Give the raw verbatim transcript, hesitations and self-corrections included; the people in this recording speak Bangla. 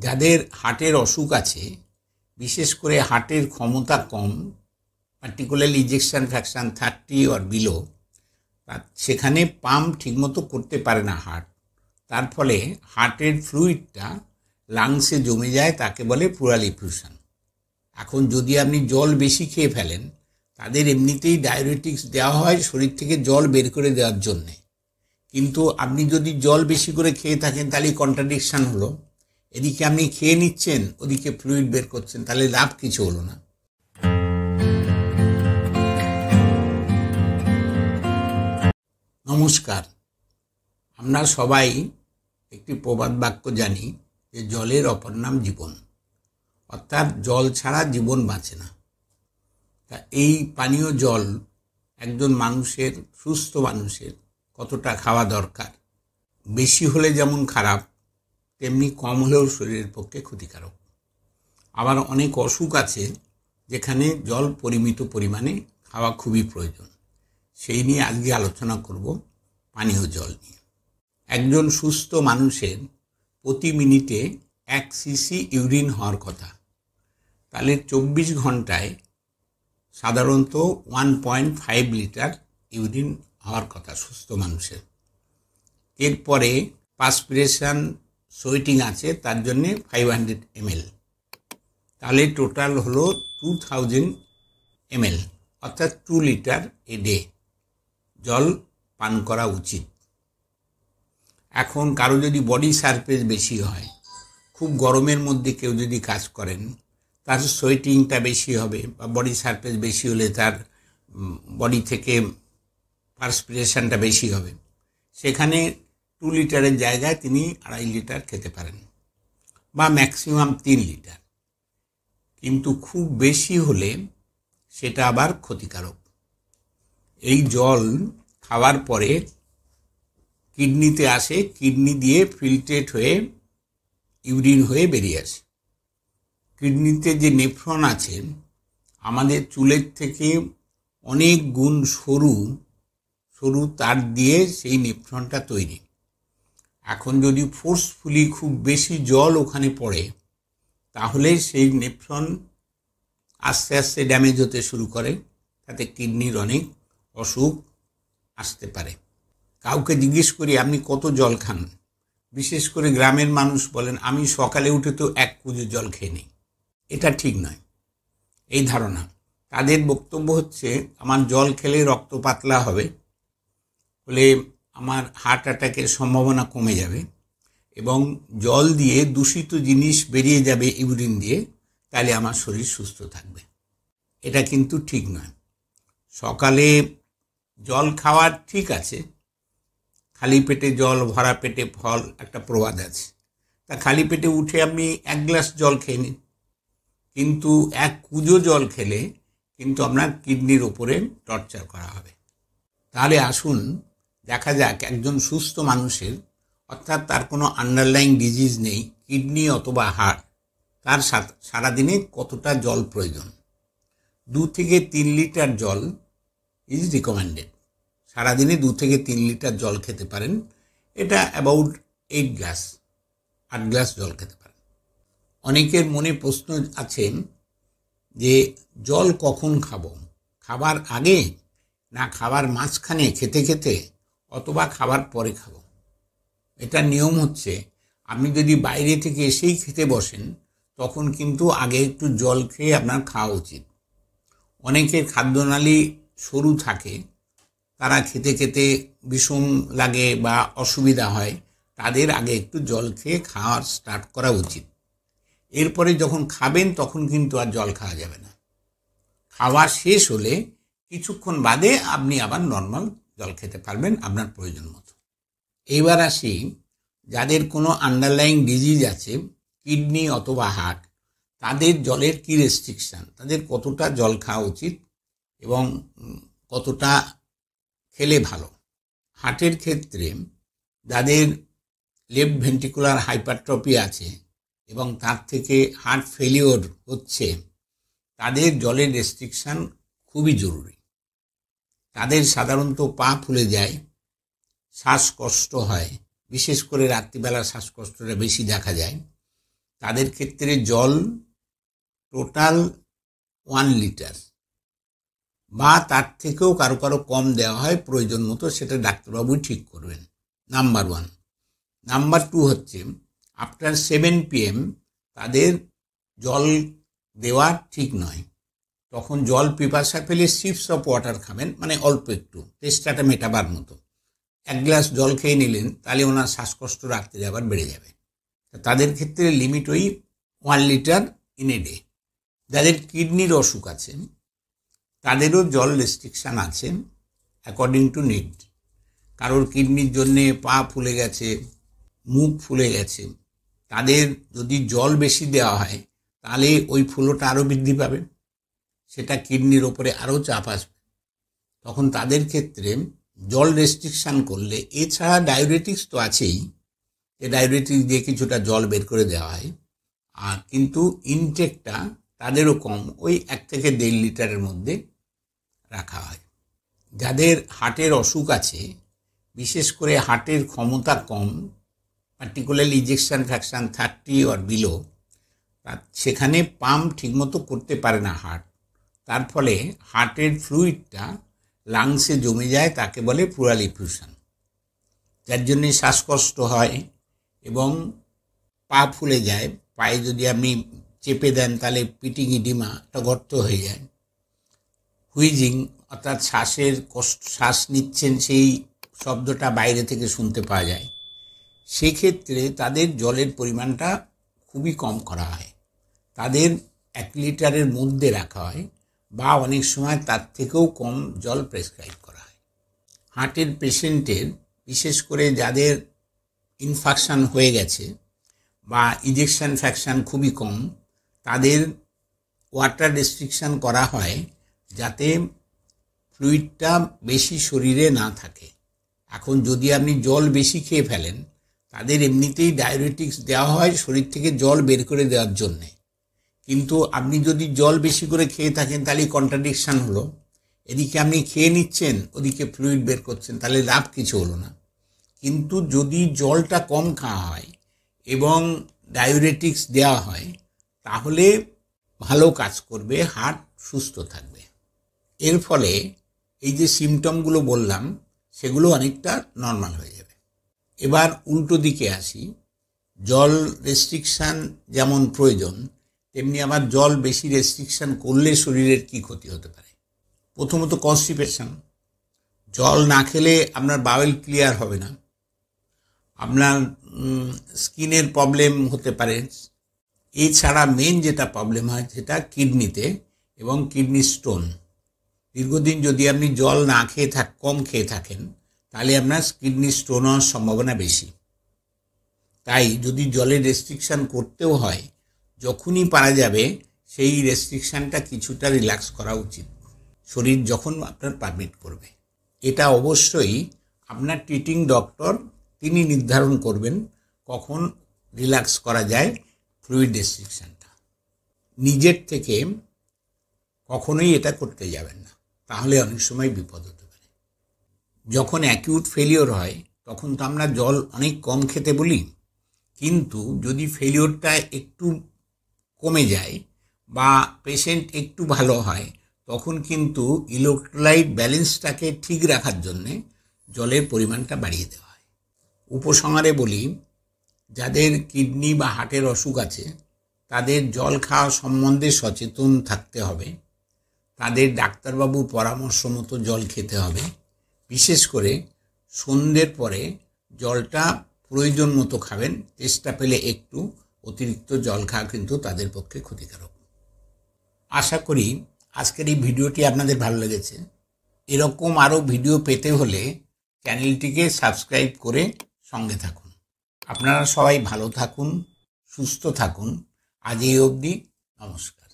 যাদের হার্টের অসুখ আছে, বিশেষ করে হার্টের ক্ষমতা কম, particularly ejection fraction thirty or below, সেখানে পাম্প ঠিকমতো করতে পারে না হার্ট। তার ফলে হার্টের ফ্লুইডটা লাংসে জমে যায়, তাকে বলে প্লুরাল এফিউশন। এখন যদি আপনি জল বেশি খেয়ে ফেলেন, তাদের এমনিতেই ডায়োরেটিক্স দেওয়া হয় শরীর থেকে জল বের করে দেওয়ার জন্যে, কিন্তু আপনি যদি জল বেশি করে খেয়ে থাকেন তাহলে কন্ট্রাডিকশান হলো। এদিকে আপনি খেয়ে নিচ্ছেন, ওদিকে ফ্লুইড বের করছেন, তাহলে লাভ কিছু হলো না। নমস্কার। আমরা সবাই একটি প্রবাদ বাক্য জানি যে জলের অপর নাম জীবন, অর্থাৎ জল ছাড়া জীবন বাঁচে না। তা এই পানীয় জল একজন মানুষের, সুস্থ মানুষের কতটা খাওয়া দরকার, বেশি হলে যেমন খারাপ, তেমনি কম হলেও শরীরের পক্ষে ক্ষতিকারক। আবার অনেক অসুখ আছে যেখানে জল পরিমিত পরিমাণে খাওয়া খুবই প্রয়োজন। সেই নিয়ে আজকে আলোচনা করব পানীয় জল নিয়ে। একজন সুস্থ মানুষের প্রতি মিনিটে এক সিসি ইউরিন হওয়ার কথা, তাহলে চব্বিশ ঘন্টায় সাধারণত one point five litre urine হওয়ার কথা সুস্থ মানুষের। এরপরে পাসপিরেশন সোয়েটিং আছে, তার জন্যে ফাইভ হান্ড্রেড এমএল, তাহলে টোটাল হলো টু থাউজেন্ড এমএল, অর্থাৎ টু লিটার এ ডে জল পান করা উচিত। এখন কারো যদি বডি সারফেস বেশি হয়, খুব গরমের মধ্যে কেউ যদি কাজ করেন, তার সোয়েটিংটা বেশি হবে, বা বডি সারফেস বেশি হলে তার বডি থেকে পারস্পিরেশনটা বেশি হবে, সেখানে টু লিটারের জায়গায় তিনি আড়াই লিটার খেতে পারেন, বা ম্যাক্সিমাম তিন লিটার। কিন্তু খুব বেশি হলে সেটা আবার ক্ষতিকারক। এই জল খাওয়ার পরে কিডনিতে আসে, কিডনি দিয়ে ফিল্ট্রেট হয়ে ইউরিন হয়ে বেরিয়ে আসে। কিডনিতে যে নেফ্রন আছে, আমাদের চুলের থেকে অনেক গুণ সরু সরু তার দিয়ে সেই নেফ্রনটা তৈরি। এখন যদি ফোর্সফুলি খুব বেশি জল ওখানে পড়ে, তাহলে সেই নেফ্রন আস্তে আস্তে ড্যামেজ হতে শুরু করে, তাতে কিডনির অনেক অসুখ আসতে পারে। কাউকে জিজ্ঞেস করি আপনি কত জল খান, বিশেষ করে গ্রামের মানুষ বলেন আমি সকালে উঠে তো এক কুজো জল খেয়ে নিই। এটা ঠিক নয় এই ধারণা। তাদের বক্তব্য হচ্ছে আমার জল খেলে রক্ত পাতলা হবে, ফলে আমার হার্ট অ্যাটাকের সম্ভাবনা কমে যাবে, এবং জল দিয়ে দূষিত জিনিস বেরিয়ে যাবে ইউরিন দিয়ে, তাহলে আমার শরীর সুস্থ থাকবে। এটা কিন্তু ঠিক নয়। সকালে জল খাওয়ার ঠিক আছে, খালি পেটে জল ভরা পেটে ফল একটা প্রবাদ আছে, তা খালি পেটে উঠে আপনি এক গ্লাস জল খেয়ে নিন, কিন্তু এক কুজো জল খেলে কিন্তু আপনার কিডনির উপরে টর্চার করা হবে। তাহলে আসুন দেখা যাক একজন সুস্থ মানুষের, অর্থাৎ তার কোনো আন্ডারলাইং ডিজিজ নেই, কিডনি অথবা হার্ট, তার সারাদিনে কতটা জল প্রয়োজন। দু থেকে তিন লিটার জল ইজ রিকমেন্ডেড। সারাদিনে দু থেকে তিন লিটার জল খেতে পারেন, এটা অ্যাবাউট এইট গ্লাস, আট গ্লাস জল খেতে পারেন। অনেকের মনে প্রশ্ন আছে যে জল কখন খাবো, খাবার আগে না খাবার মাঝখানে খেতে খেতে, অথবা খাবার পরে খাবো। এটা নিয়ম হচ্ছে আপনি যদি বাইরে থেকে এসেই খেতে বসেন, তখন কিন্তু আগে একটু জল খেয়ে আপনার খাওয়া উচিত। অনেকের খাদ্যনালী সরু থাকে, তারা খেতে খেতে বিষম লাগে বা অসুবিধা হয়, তাদের আগে একটু জল খেয়ে খাওয়ার স্টার্ট করা উচিত। এরপরে যখন খাবেন তখন কিন্তু আর জল খাওয়া যাবে না। খাওয়া শেষ হলে কিছুক্ষণ বাদে আপনি আবার নর্মাল জল খেতে পারবেন আপনার প্রয়োজন মতো। এইবার আসি যাদের কোনো আন্ডারলাইং ডিজিজ আছে, কিডনি অথবা হার্ট, তাদের জলের কি রেস্ট্রিকশান, তাদের কতটা জল খাওয়া উচিত এবং কতটা খেলে ভালো। হার্টের ক্ষেত্রে যাদের লেফট ভেন্ট্রিকুলার হাইপারট্রফি আছে এবং তার থেকে হার্ট ফেলিওর হচ্ছে, তাদের জলের রেস্ট্রিকশান খুবই জরুরি। তাদের সাধারণত পা ফুলে যায়, শ্বাসকষ্ট হয়, বিশেষ করে রাত্রিবেলা শ্বাসকষ্টটা বেশি দেখা যায়, তাদের ক্ষেত্রে জল টোটাল ওয়ান লিটার বা তার থেকেও কারো কারো কম দেওয়া হয় প্রয়োজন মতো, সেটা ডাক্তারবাবুই ঠিক করবেন, নাম্বার ওয়ান। নাম্বার টু হচ্ছে আফটার সেভেন পিএম তাদের জল দেওয়া ঠিক নয়। তখন জল পিপাসা পেলে সিপস অফ ওয়াটার খাবেন, মানে অল্প একটু, চেষ্টাটা মেটাবার মতো। এক গ্লাস জল খেয়ে নিলেন, তাহলে ওনার শ্বাসকষ্ট রাখতে আবার বেড়ে যাবে। তাদের ক্ষেত্রে লিমিট ওই one litre in a day. যাদের কিডনির অসুখ আছে তাদেরও জল রেস্ট্রিকশান আছে অ্যাকর্ডিং টু নিড। কারোর কিডনির জন্যে পা ফুলে গেছে, মুখ ফুলে গেছে, তাদের যদি জল বেশি দেওয়া হয় তাহলে ওই ফুলোটা আরও বৃদ্ধি পাবে, সেটা কিডনির ওপরে আরও চাপ আসবে। তখন তাদের ক্ষেত্রে জল রেস্ট্রিকশান করলে, এছাড়া ডায়ুরেটিক্স তো আছেই, যে ডায়ুরেটিক্স দিয়ে কিছুটা জল বের করে দেওয়া হয়, আর কিন্তু ইনটেকটা তাদেরও কম, ওই এক থেকে দেড় লিটারের মধ্যে রাখা হয়। যাদের হার্টের অসুখ আছে, বিশেষ করে হার্টের ক্ষমতা কম, particularly ejection fraction thirty or below, সেখানে পাম্প ঠিকমতো করতে পারে না হার্ট, তার ফলে হার্টের ফ্লুইডটা লাংসে জমে যায়, তাকে বলে প্লুরাল এফিউশন, যার জন্যে শ্বাসকষ্ট হয় এবং পা ফুলে যায়। পায়ে যদি আপনি চেপে দেন তাহলে পিটিং ইডিমা, একটা গর্ত হয়ে যায়। হুইজিং অর্থাৎ শ্বাসের কষ্ট, শ্বাস নিচ্ছেন সেই শব্দটা বাইরে থেকে শুনতে পাওয়া যায়। সেক্ষেত্রে তাদের জলের পরিমাণটা খুবই কম করা হয়, তাদের এক লিটারের মধ্যে রাখা হয়, বা অনেক সময় তার থেকেও কম জল প্রেসক্রাইব করা হয়। হার্টের পেশেন্টের, বিশেষ করে যাদের ইনফেকশন হয়ে গেছে বা ইজেকশন ফ্র্যাকশন খুবই কম, তাদের ওয়াটার রেস্ট্রিকশান করা হয় যাতে ফ্লুইডটা বেশি শরীরে না থাকে। এখন যদি আপনি জল বেশি খেয়ে ফেলেন, তাদের এমনিতেই ডায়ুরেটিক্স দেওয়া হয় শরীর থেকে জল বের করে দেওয়ার জন্যে, কিন্তু আপনি যদি জল বেশি করে খেয়ে থাকেন তাহলে কন্ট্রাডিকশান হলো, এদিকে আপনি খেয়ে নিচ্ছেন, ওদিকে ফ্লুইড বের করছেন, তাহলে লাভ কিছু হলো না। কিন্তু যদি জলটা কম খাওয়া হয় এবং ডায়ুরেটিক্স দেওয়া হয়, তাহলে ভালো কাজ করবে, হার্ট সুস্থ থাকবে। এর ফলে এই যে সিমটমগুলো বললাম সেগুলো অনেকটা নর্মাল হয়ে যাবে। এবার উল্টো দিকে আসি, জল রেস্ট্রিকশান যেমন প্রয়োজন, তেমনি আবার জল বেশি রেস্ট্রিকশান করলে শরীরের কি ক্ষতি হতে পারে। প্রথমত কনস্টিপেশন, জল না খেলে আপনার বাওয়েল ক্লিয়ার হবে না, আপনার স্কিনের প্রবলেম হতে পারে। এছাড়া মেন যেটা প্রবলেম হয় সেটা কিডনিতে, এবং কিডনি স্টোন। দীর্ঘদিন যদি আপনি জল না খেয়ে থাক কম খেয়ে থাকেন তাহলে আপনার কিডনি স্টোন হওয়ার সম্ভাবনা বেশি। তাই যদি জলের রেস্ট্রিকশান করতেও হয়, যখনই পারা যাবে সেই রেস্ট্রিকশানটা কিছুটা রিল্যাক্স করা উচিত, শরীর যখন আপনার পারমিট করবে। এটা অবশ্যই আপনার ট্রিটিং ডক্টর তিনি নির্ধারণ করবেন কখন রিল্যাক্স করা যায় ফ্লুইড রেস্ট্রিকশানটা। নিজের থেকে কখনোই এটা করতে যাবেন না, তাহলে অনেক সময় বিপদ হতে পারে। যখন অ্যাকিউট ফেলিওর হয় তখন তো আমরা জল অনেক কম খেতে বলি, কিন্তু যদি ফেলিওরটা একটু কমে যায় বা পেশেন্ট একটু ভালো হয়, তখন কিন্তু ইলেকট্রোলাইট ব্যালেন্সটাকে ঠিক রাখার জন্যে জলের পরিমাণটা বাড়িয়ে দেওয়া হয়। উপসংহারে বলি, যাদের কিডনি বা হার্টের অসুখ আছে তাদের জল খাওয়া সম্বন্ধে সচেতন থাকতে হবে, তাদের ডাক্তারবাবুর পরামর্শ মতো জল খেতে হবে। বিশেষ করে সন্ধ্যের পরে জলটা প্রয়োজন মতো খাবেন, চেষ্টা পেলে একটু, অতিরিক্ত জল খাওয়া কিন্তু তাদের পক্ষে ক্ষতিকারক। আশা করি আজকের এই ভিডিওটি আপনাদের ভালো লেগেছে। এরকম আরও ভিডিও পেতে হলে চ্যানেলটিকে সাবস্ক্রাইব করে সঙ্গে থাকুন। আপনারা সবাই ভালো থাকুন, সুস্থ থাকুন। আজ এই অবধি, নমস্কার।